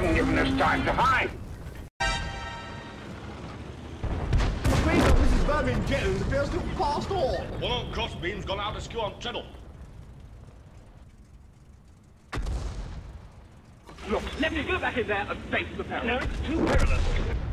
hadn't given us time to hide. Afraid that Mrs. Birmingham getting the beer's still passed on. One on crossbeam's gone out of skew on treadle. Look, let me go back in there and face the peril. No, it's too perilous.